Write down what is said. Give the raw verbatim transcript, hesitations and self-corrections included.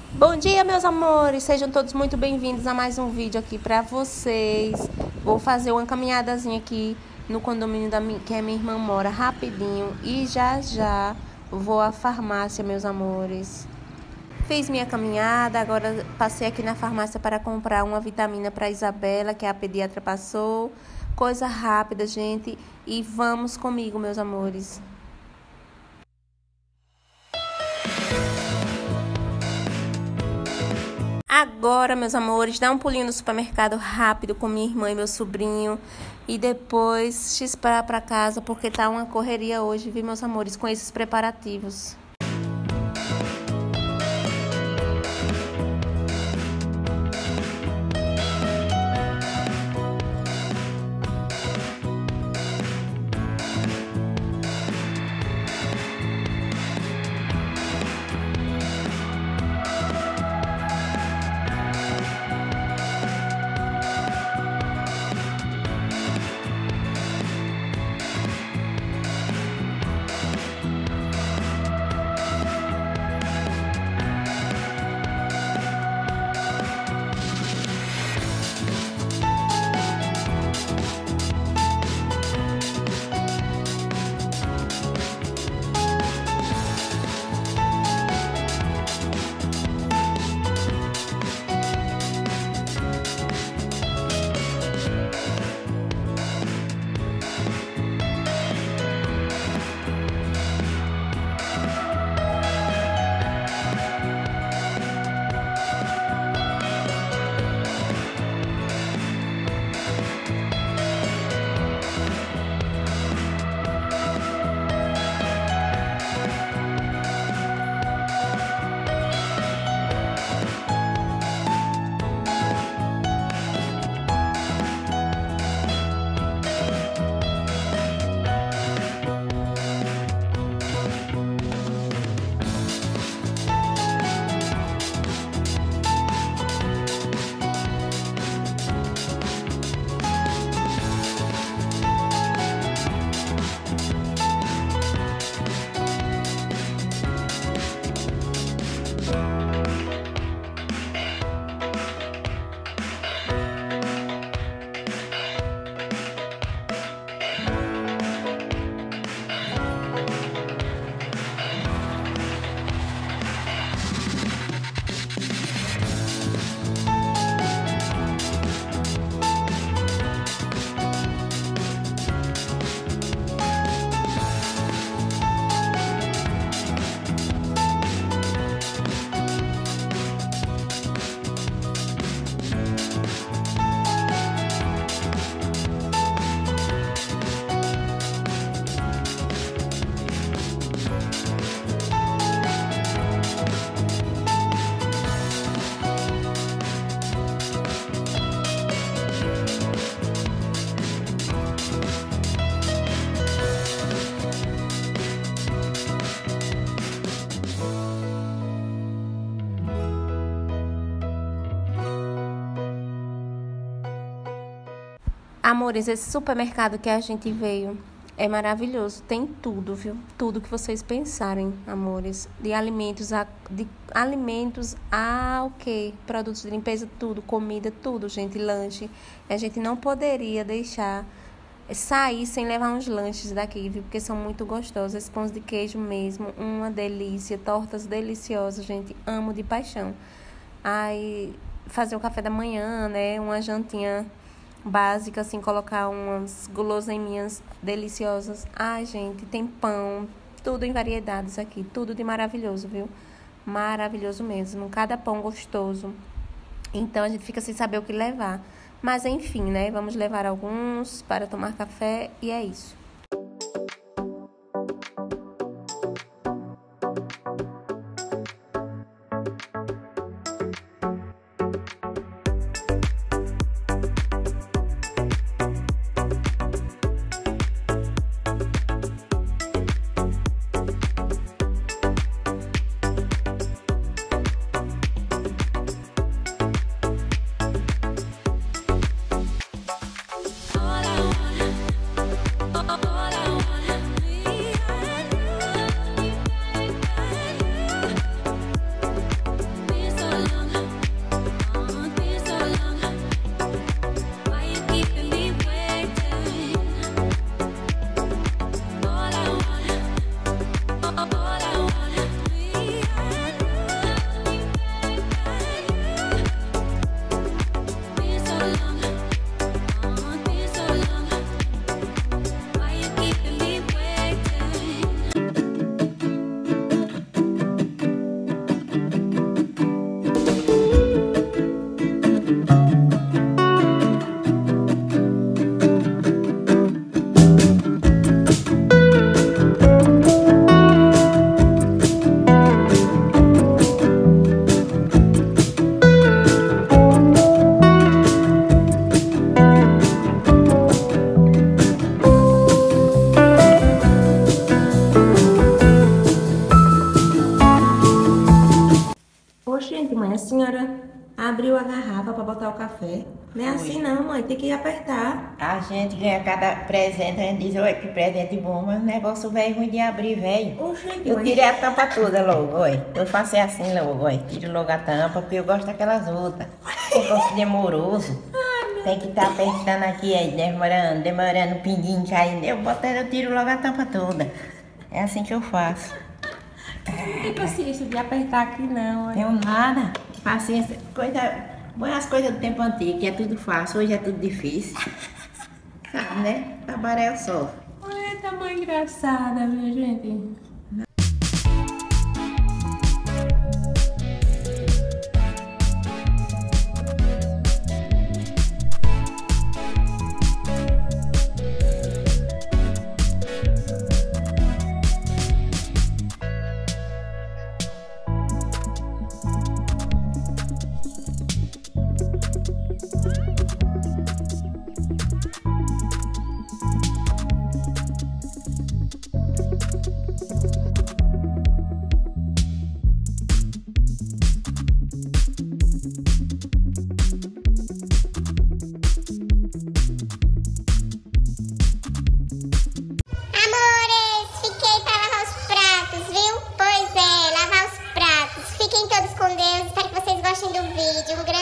Bom dia, meus amores! Sejam todos muito bem-vindos a mais um vídeo aqui pra vocês. Vou fazer uma caminhadazinha aqui no condomínio da minha, que a minha irmã mora, rapidinho. E já já vou à farmácia, meus amores. Fiz minha caminhada, agora passei aqui na farmácia para comprar uma vitamina para Isabela, que a pediatra passou. Coisa rápida, gente. E vamos comigo, meus amores. Agora, meus amores, dá um pulinho no supermercado rápido com minha irmã e meu sobrinho. E depois te esperar para casa, porque tá uma correria hoje, viu, meus amores, com esses preparativos. Amores, esse supermercado que a gente veio é maravilhoso. Tem tudo, viu? Tudo que vocês pensarem, amores. De alimentos a, de alimentos a o quê? Produtos de limpeza, tudo. Comida, tudo, gente. Lanche. A gente não poderia deixar sair sem levar uns lanches daqui, viu? Porque são muito gostosos. Esses pães de queijo mesmo, uma delícia. Tortas deliciosas, gente. Amo de paixão. Aí, fazer o café da manhã, né? Uma jantinha básica, assim, colocar umas guloseiminhas deliciosas. Ai, gente, tem pão, tudo em variedades aqui, tudo de maravilhoso, viu? Maravilhoso mesmo, cada pão gostoso. Então, a gente fica sem saber o que levar. Mas, enfim, né? Vamos levar alguns para tomar café e é isso. Oxente, mãe, a senhora abriu a garrafa para botar o café. Não é assim não, mãe, tem que apertar. A gente ganha cada presente, a gente diz, olha, que presente bom, mas o negócio velho ruim de abrir, velho. Oxente, Eu mãe. tirei a tampa toda logo, olha. Eu faço assim logo, olha. Tiro logo a tampa, porque eu gosto daquelas outras. Negócio demoroso. Tem que estar tá apertando aqui, aí, demorando, demorando, o pinguinho caindo. Eu boto, eu tiro logo a tampa toda. É assim que eu faço. Não tem paciência de apertar aqui não, olha. Tenho nada. Paciência, coisa... Põe as coisas do tempo antigo, que é tudo fácil, hoje é tudo difícil. Sabe, né? Tabaréu sofre. Eita, mãe engraçada, viu, gente? Fiquem todos com Deus, espero que vocês gostem do vídeo. Um grande